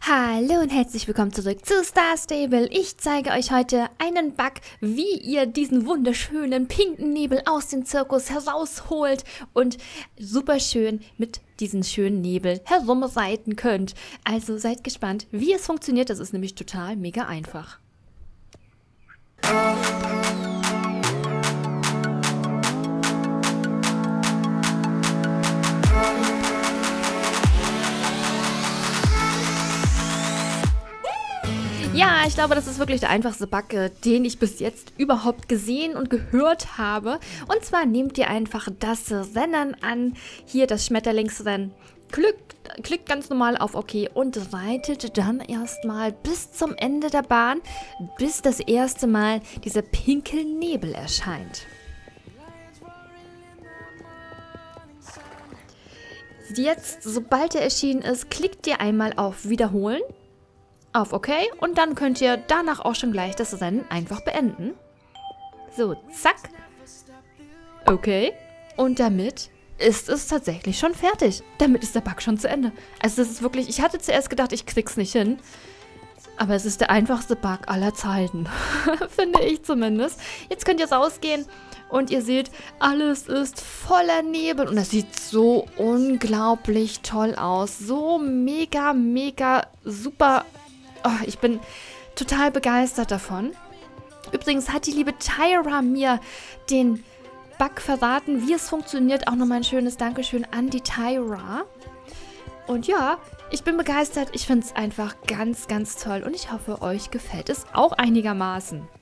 Hallo und herzlich willkommen zurück zu Star Stable. Ich zeige euch heute einen Bug, wie ihr diesen wunderschönen pinken Nebel aus dem Zirkus herausholt und super schön mit diesem schönen Nebel herumreiten könnt. Also seid gespannt, wie es funktioniert. Das ist nämlich total mega einfach. Ja, ich glaube, das ist wirklich der einfachste Bug, den ich bis jetzt überhaupt gesehen und gehört habe. Und zwar nehmt ihr einfach das Rennen an, hier das Schmetterlingsrennen, klickt ganz normal auf OK und reitet dann erstmal bis zum Ende der Bahn, bis das erste Mal dieser pinke Nebel erscheint. Jetzt, sobald er erschienen ist, klickt ihr einmal auf Wiederholen. Auf OK und dann könnt ihr danach auch schon gleich das Rennen einfach beenden. So, zack. Okay. Und damit ist es tatsächlich schon fertig. Damit ist der Bug schon zu Ende. Also das ist wirklich, ich hatte zuerst gedacht, ich krieg's nicht hin. Aber es ist der einfachste Bug aller Zeiten. Finde ich zumindest. Jetzt könnt ihr rausgehen und ihr seht, alles ist voller Nebel. Und das sieht so unglaublich toll aus. So mega, mega super. Oh, ich bin total begeistert davon. Übrigens hat die liebe Tyra mir den Bug verraten, wie es funktioniert. Auch nochmal ein schönes Dankeschön an die Tyra. Und ja, ich bin begeistert. Ich finde es einfach ganz, ganz toll. Und ich hoffe, euch gefällt es auch einigermaßen.